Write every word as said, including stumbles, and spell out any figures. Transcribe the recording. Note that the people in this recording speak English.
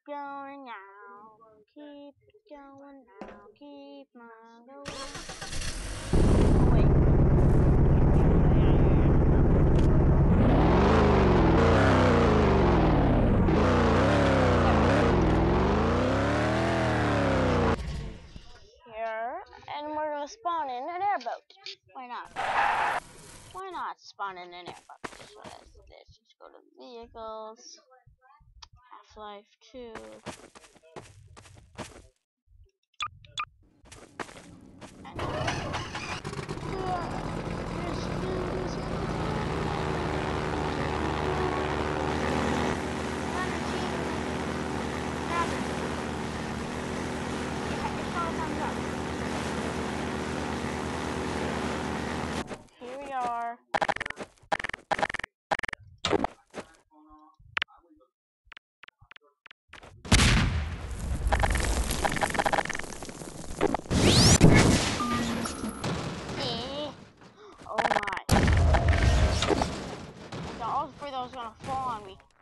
going now. Keep going now. Keep on going. Wait. Here, and we're gonna spawn in an airboat. Why not? Why not spawn in an airboat? So let's, let's just go to vehicles. Half-Life two. And here we are. Oh my. I was afraid that was gonna fall on me.